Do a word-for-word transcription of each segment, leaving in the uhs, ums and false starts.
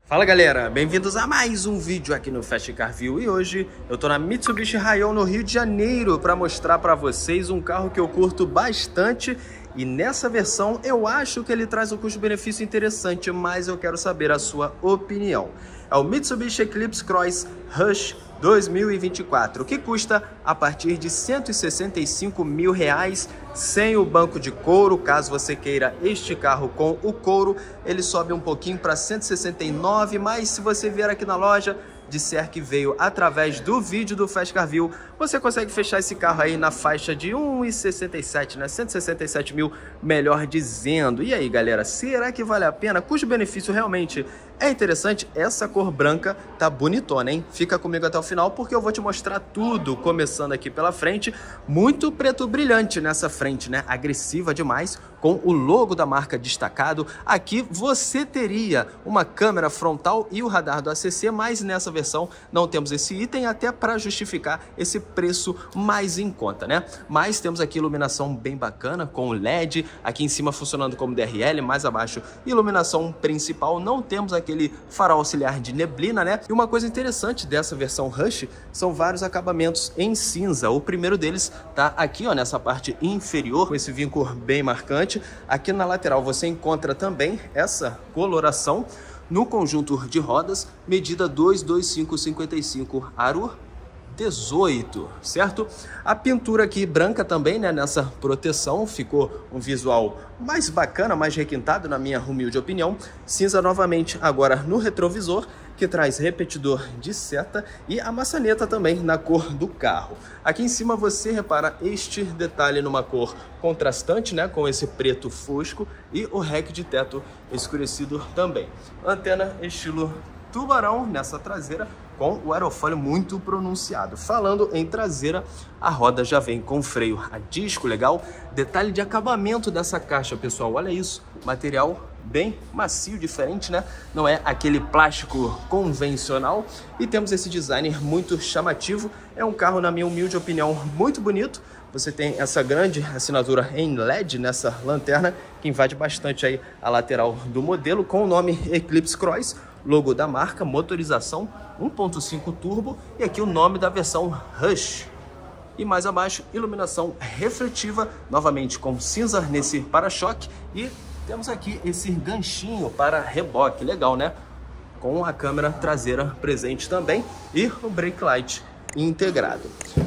Fala galera, bem-vindos a mais um vídeo aqui no Fast Car View e hoje eu tô na Mitsubishi Rayon no Rio de Janeiro para mostrar para vocês um carro que eu curto bastante e nessa versão eu acho que ele traz um custo-benefício interessante, mas eu quero saber a sua opinião. É o Mitsubishi Eclipse Cross Rush dois mil e vinte e quatro, que custa a partir de cento e sessenta e cinco mil reais sem o banco de couro. Caso você queira este carro com o couro, ele sobe um pouquinho para cento e sessenta e nove, mas se você vier aqui na loja, disser que veio através do vídeo do Fast Car View, você consegue fechar esse carro aí na faixa de um e sessenta e sete, né? cento e sessenta e sete mil, melhor dizendo. E aí, galera, será que vale a pena? Custo-benefício realmente é interessante. Essa cor branca tá bonitona, hein? Fica comigo até o final porque eu vou te mostrar tudo, começando aqui pela frente. Muito preto brilhante nessa frente, né? Agressiva demais, com o logo da marca destacado. Aqui você teria uma câmera frontal e o radar do A C C, mas nessa versão não temos esse item, até para justificar esse preço mais em conta, né? Mas temos aqui iluminação bem bacana com L E D, aqui em cima funcionando como D R L, mais abaixo iluminação principal. Não temos aquele farol auxiliar de neblina, né? E uma coisa interessante dessa versão Rush são vários acabamentos em cinza. O primeiro deles tá aqui, ó, nessa parte inferior, com esse vinco bem marcante. Aqui na lateral você encontra também essa coloração. No conjunto de rodas, medida dois dois cinco cinquenta e cinco, aro dezoito, certo? A pintura aqui branca também, né, nessa proteção, ficou um visual mais bacana, mais requintado, na minha humilde opinião. Cinza novamente agora no retrovisor, que traz repetidor de seta e a maçaneta também na cor do carro. Aqui em cima você repara este detalhe numa cor contrastante, né, com esse preto fosco, e o rack de teto escurecido também. Antena estilo tubarão nessa traseira, com o aerofólio muito pronunciado. Falando em traseira, a roda já vem com freio a disco legal. Detalhe de acabamento dessa caixa, pessoal, olha isso, material bem macio, diferente, né? Não é aquele plástico convencional. E temos esse design muito chamativo. É um carro, na minha humilde opinião, muito bonito. Você tem essa grande assinatura em L E D nessa lanterna, que invade bastante aí a lateral do modelo, com o nome Eclipse Cross, logo da marca, motorização um ponto cinco turbo e aqui o nome da versão Rush. E mais abaixo, iluminação refletiva, novamente com cinza nesse para-choque, e temos aqui esse ganchinho para reboque, legal, né? Com a câmera traseira presente também e o brake light integrado.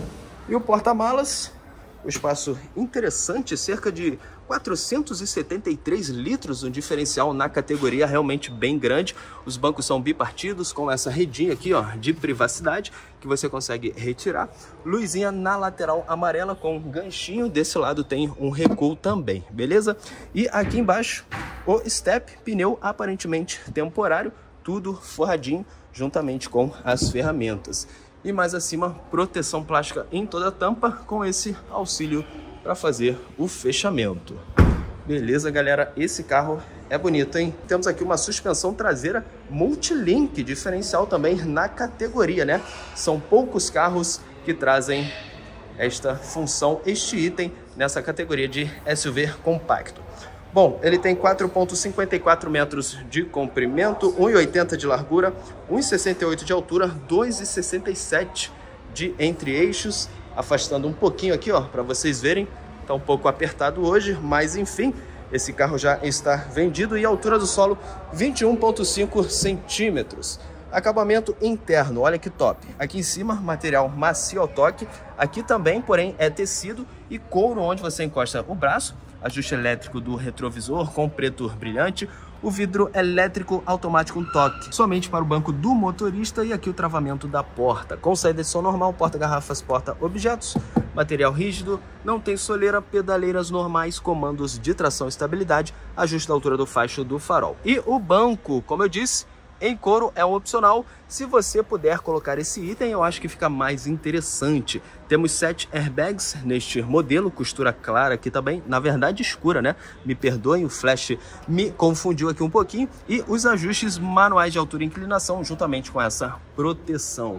E o porta-malas, o espaço interessante, cerca de quatrocentos e setenta e três litros, um diferencial na categoria realmente bem grande. Os bancos são bipartidos, com essa redinha aqui, ó, de privacidade, que você consegue retirar. Luzinha na lateral amarela com ganchinho, desse lado tem um recuo também, beleza? E aqui embaixo, o step, pneu aparentemente temporário, tudo forradinho, juntamente com as ferramentas. E mais acima, proteção plástica em toda a tampa, com esse auxílio para fazer o fechamento. Beleza, galera? Esse carro é bonito, hein? Temos aqui uma suspensão traseira multilink, diferencial também na categoria, né? São poucos carros que trazem esta função, este item, nessa categoria de S U V compacto. Bom, ele tem quatro vírgula cinquenta e quatro metros de comprimento, um e oitenta de largura, um e sessenta e oito de altura, dois e sessenta e sete de entre-eixos, afastando um pouquinho aqui, ó, para vocês verem. Tá um pouco apertado hoje, mas enfim, esse carro já está vendido. E a altura do solo, vinte e um vírgula cinco centímetros. Acabamento interno, olha que top. Aqui em cima, material macio ao toque. Aqui também, porém, é tecido e couro onde você encosta o braço. Ajuste elétrico do retrovisor com preto brilhante. O vidro elétrico automático um toque somente para o banco do motorista. E aqui o travamento da porta, com saída de som normal, porta-garrafas, porta-objetos. Material rígido, não tem soleira, pedaleiras normais, comandos de tração e estabilidade, ajuste da altura do facho do farol. E o banco, como eu disse, em couro é um opcional. Se você puder colocar esse item, eu acho que fica mais interessante. Temos sete airbags neste modelo, costura clara aqui também, na verdade escura, né? Me perdoem, o flash me confundiu aqui um pouquinho. E os ajustes manuais de altura e inclinação, juntamente com essa proteção.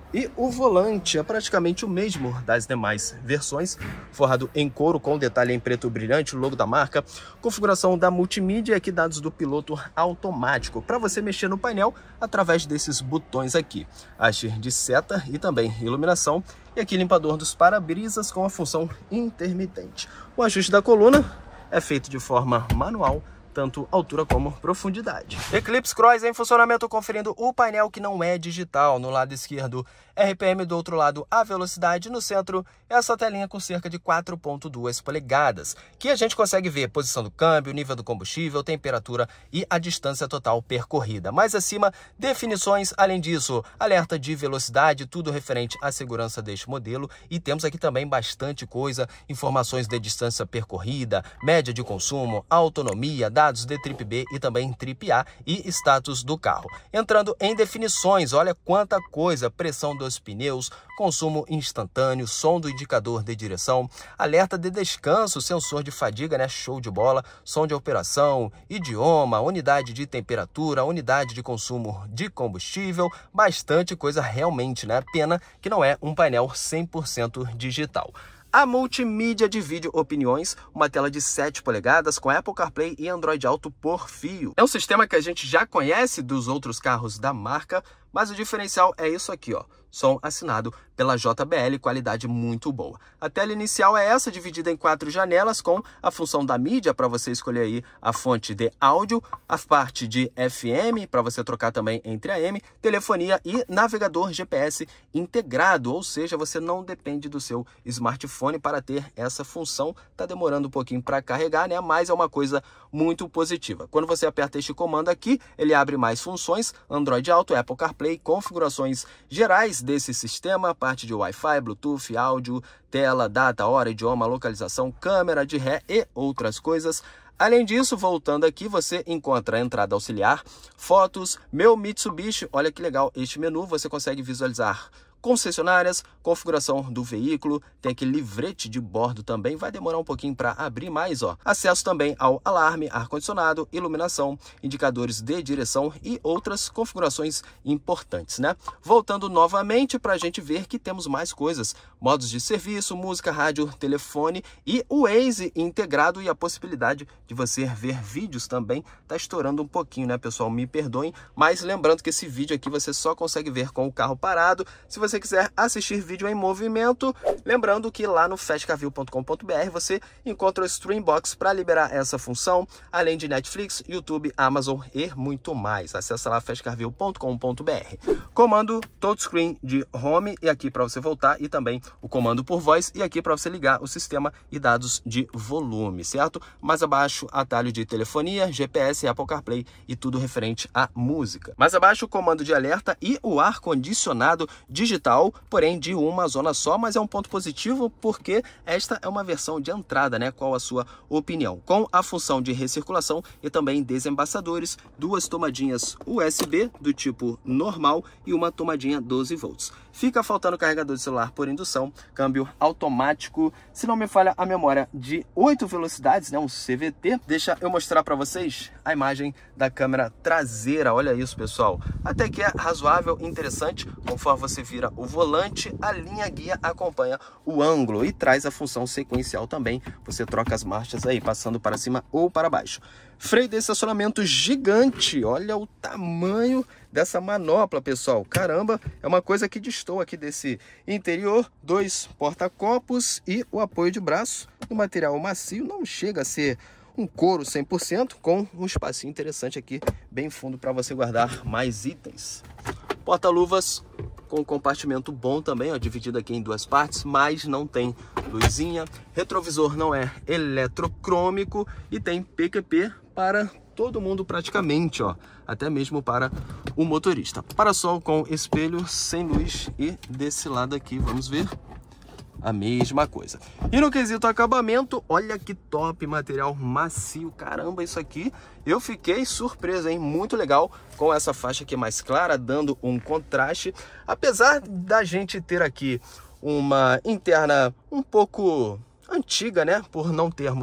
E o volante é praticamente o mesmo das demais versões, forrado em couro com detalhe em preto brilhante, logo da marca, configuração da multimídia e aqui dados do piloto automático, para você mexer no painel através desses botões aqui, haste de seta e também iluminação, e aqui limpador dos para-brisas com a função intermitente. O ajuste da coluna é feito de forma manual, tanto altura como profundidade. Eclipse Cross em funcionamento, conferindo o painel que não é digital. No lado esquerdo, R P M, do outro lado, a velocidade. No centro, essa telinha com cerca de quatro ponto duas polegadas, que a gente consegue ver posição do câmbio, nível do combustível, temperatura e a distância total percorrida. Mais acima, definições, além disso, alerta de velocidade, tudo referente à segurança deste modelo. E temos aqui também bastante coisa, informações de distância percorrida, média de consumo, autonomia, dados de Trip B e também Trip A e status do carro. Entrando em definições, olha quanta coisa: pressão dos pneus, consumo instantâneo, som do indicador de direção, alerta de descanso, sensor de fadiga, né? Show de bola, som de operação, idioma, unidade de temperatura, unidade de consumo de combustível, bastante coisa realmente, né? Pena que não é um painel cem por cento digital. A multimídia divide opiniões, uma tela de sete polegadas com Apple CarPlay e Android Auto por fio. É um sistema que a gente já conhece dos outros carros da marca, mas o diferencial é isso aqui, ó. Som assinado pela J B L, qualidade muito boa. A tela inicial é essa, dividida em quatro janelas, com a função da mídia para você escolher aí a fonte de áudio, a parte de F M para você trocar também entre A M, telefonia e navegador G P S integrado, ou seja, você não depende do seu smartphone para ter essa função. Tá demorando um pouquinho para carregar, né? Mas é uma coisa muito positiva. Quando você aperta este comando aqui, ele abre mais funções: Android Auto, Apple CarPlay, configurações gerais desse sistema, parte de Wi-Fi, Bluetooth, áudio, tela, data, hora, idioma, localização, câmera de ré e outras coisas. Além disso, voltando aqui, você encontra a entrada auxiliar, fotos, meu Mitsubishi. Olha que legal este menu, você consegue visualizar concessionárias, configuração do veículo, tem aquele livrete de bordo também, vai demorar um pouquinho para abrir mais, ó. Acesso também ao alarme, ar-condicionado, iluminação, indicadores de direção e outras configurações importantes, né? Voltando novamente para a gente ver que temos mais coisas: modos de serviço, música, rádio, telefone e o Waze integrado e a possibilidade de você ver vídeos também. Tá estourando um pouquinho, né, pessoal? Me perdoem, mas lembrando que esse vídeo aqui você só consegue ver com o carro parado. Se você Se você quiser assistir vídeo em movimento, lembrando que lá no fast car view ponto com ponto br você encontra o Streambox para liberar essa função, além de Netflix, YouTube, Amazon e muito mais. Acesse lá fast car view ponto com ponto br. Comando touchscreen de home, e aqui para você voltar, e também o comando por voz, e aqui para você ligar o sistema e dados de volume, certo? Mais abaixo, atalho de telefonia, G P S, Apple CarPlay e tudo referente à música. Mais abaixo, o comando de alerta e o ar-condicionado digital, porém de uma zona só, mas é um ponto positivo porque esta é uma versão de entrada, né? Qual a sua opinião? Com a função de recirculação e também desembaçadores, duas tomadinhas U S B do tipo normal e uma tomadinha doze volts. Fica faltando carregador de celular por indução, câmbio automático, se não me falha a memória, de oito velocidades, né? Um C V T. Deixa eu mostrar para vocês a imagem da câmera traseira. Olha isso, pessoal. Até que é razoável, interessante. Conforme você vira o volante, a linha guia acompanha o ângulo e traz a função sequencial também. Você troca as marchas aí, passando para cima ou para baixo. Freio de estacionamento gigante. Olha o tamanho dessa manopla, pessoal. Caramba, é uma coisa que destoa aqui desse interior. Dois porta-copos e o apoio de braço. O material macio, não chega a ser um couro cem por cento, com um espacinho interessante aqui, bem fundo, para você guardar mais itens. Porta-luvas com compartimento bom também, ó, dividido aqui em duas partes, mas não tem luzinha. Retrovisor não é eletrocrômico e tem P Q P para todo mundo praticamente, ó, até mesmo para o motorista. Para-sol com espelho sem luz, e desse lado aqui, vamos ver, a mesma coisa. E no quesito acabamento, olha que top, material macio. Caramba, isso aqui eu fiquei surpreso, hein? Muito legal, com essa faixa aqui mais clara, dando um contraste. Apesar da gente ter aqui uma interna um pouco antiga, né? Por não termos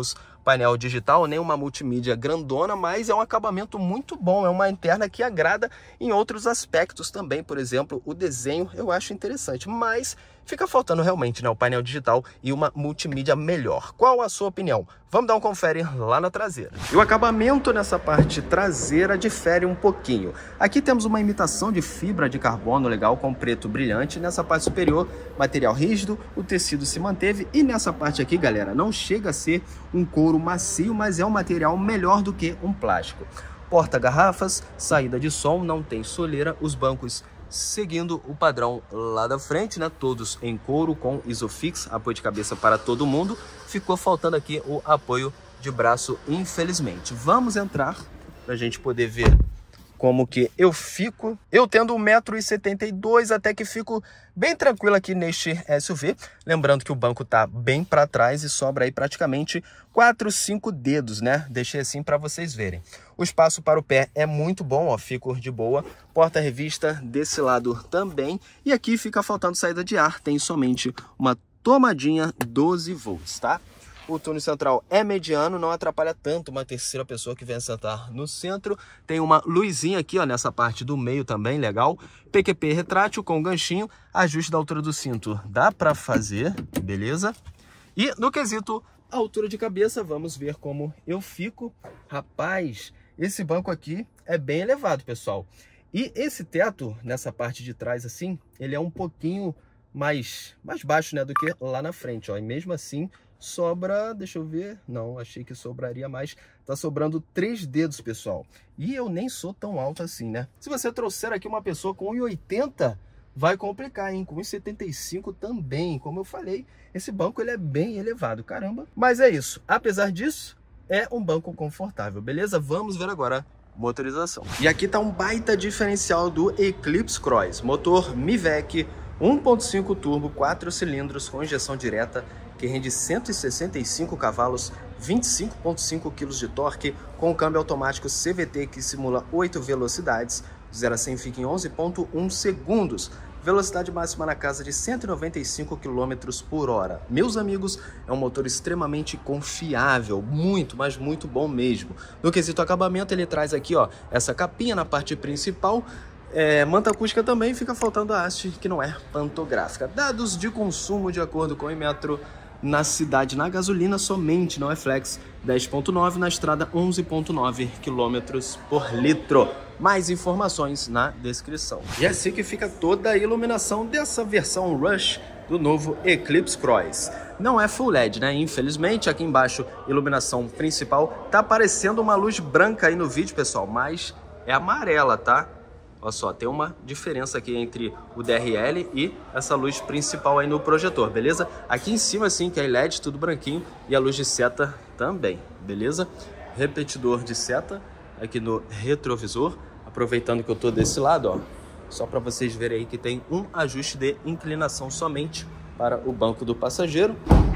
painel digital, nem uma multimídia grandona, mas é um acabamento muito bom, é uma lanterna que agrada em outros aspectos também, por exemplo, o desenho eu acho interessante, mas fica faltando realmente, né, o painel digital e uma multimídia melhor. Qual a sua opinião? Vamos dar um confere lá na traseira. E o acabamento nessa parte traseira difere um pouquinho. Aqui temos uma imitação de fibra de carbono legal com preto brilhante. Nessa parte superior, material rígido, o tecido se manteve. E nessa parte aqui, galera, não chega a ser um couro macio, mas é um material melhor do que um plástico. Porta-garrafas, saída de som, não tem soleira, os bancos seguindo o padrão lá da frente, né? Todos em couro com Isofix, apoio de cabeça para todo mundo. Ficou faltando aqui o apoio de braço, infelizmente. Vamos entrar para a gente poder ver como que eu fico. Eu tendo um metro e setenta e dois, até que fico bem tranquilo aqui neste S U V. Lembrando que o banco tá bem para trás e sobra aí praticamente quatro, cinco dedos, né? Deixei assim para vocês verem. O espaço para o pé é muito bom, ó, fico de boa. Porta-revista desse lado também. E aqui fica faltando saída de ar, tem somente uma tomadinha doze volts, tá? O túnel central é mediano, não atrapalha tanto uma terceira pessoa que venha sentar no centro. Tem uma luzinha aqui, ó, nessa parte do meio também, legal. P Q P retrátil com ganchinho, ajuste da altura do cinto dá para fazer, beleza? E no quesito altura de cabeça, vamos ver como eu fico. Rapaz, esse banco aqui é bem elevado, pessoal. E esse teto, nessa parte de trás assim, ele é um pouquinho mais, mais baixo, né, do que lá na frente, ó. E mesmo assim, sobra, deixa eu ver, não, achei que sobraria mais, tá sobrando três dedos, pessoal. E eu nem sou tão alto assim, né? Se você trouxer aqui uma pessoa com um e oitenta, vai complicar, hein? Com um e setenta e cinco também, como eu falei, esse banco ele é bem elevado, caramba. Mas é isso, apesar disso, é um banco confortável, beleza? Vamos ver agora motorização. E aqui tá um baita diferencial do Eclipse Cross, motor Mivec um ponto cinco turbo, quatro cilindros com injeção direta, que rende cento e sessenta e cinco cavalos, vinte e cinco vírgula cinco quilos de torque, com câmbio automático C V T que simula oito velocidades, de zero a cem fica em onze vírgula um segundos, velocidade máxima na casa de cento e noventa e cinco quilômetros por hora. Meus amigos, é um motor extremamente confiável, muito, mas muito bom mesmo. No quesito acabamento, ele traz aqui, ó, essa capinha na parte principal. É, manta acústica também, fica faltando a haste, que não é pantográfica. Dados de consumo de acordo com o Inmetro na cidade, na gasolina somente, não é flex, dez vírgula nove, na estrada onze vírgula nove quilômetros por litro. Mais informações na descrição. E é assim que fica toda a iluminação dessa versão Rush do novo Eclipse Cross. Não é Full L E D, né? Infelizmente, aqui embaixo, iluminação principal, tá aparecendo uma luz branca aí no vídeo, pessoal, mas é amarela, tá? Olha só, tem uma diferença aqui entre o D R L e essa luz principal aí no projetor, beleza? Aqui em cima, sim, que é L E D, tudo branquinho, e a luz de seta também, beleza? Repetidor de seta aqui no retrovisor, aproveitando que eu tô desse lado, ó, só para vocês verem aí que tem um ajuste de inclinação somente para o banco do passageiro.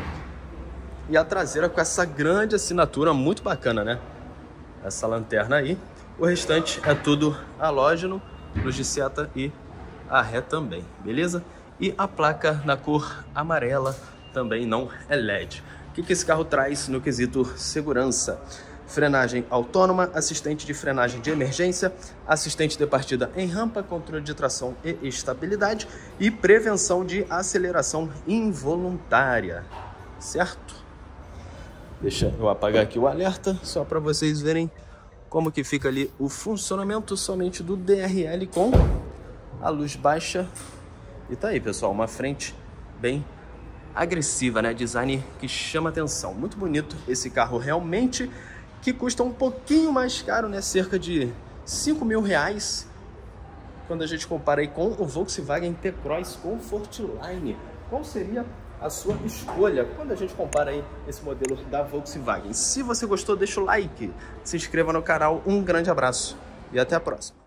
E a traseira com essa grande assinatura, muito bacana, né? Essa lanterna aí. O restante é tudo halógeno, luz de seta e a ré também, beleza? E a placa na cor amarela também não é L E D. O que que esse carro traz no quesito segurança? Frenagem autônoma, assistente de frenagem de emergência, assistente de partida em rampa, controle de tração e estabilidade e prevenção de aceleração involuntária, certo? Deixa eu apagar aqui o alerta, só para vocês verem como que fica ali o funcionamento somente do D R L com a luz baixa. E tá aí, pessoal, uma frente bem agressiva, né? Design que chama atenção. Muito bonito esse carro realmente, que custa um pouquinho mais caro, né? Cerca de cinco mil reais, quando a gente compara aí com o Volkswagen T-Cross Comfortline. Qual seria a sua escolha quando a gente compara aí esse modelo da Volkswagen? Se você gostou, deixa o like, se inscreva no canal, um grande abraço e até a próxima.